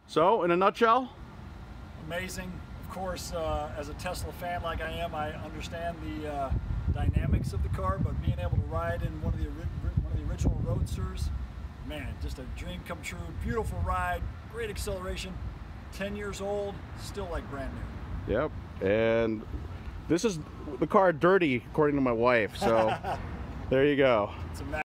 So, in a nutshell? Amazing. Of course, as a Tesla fan like I am, I understand the dynamics of the car, but being able to ride in one of the original Roadsters, man, just a dream come true. Beautiful ride, great acceleration. 10 years old, still like brand new. Yep. And this is the car dirty, according to my wife. So there you go. It's a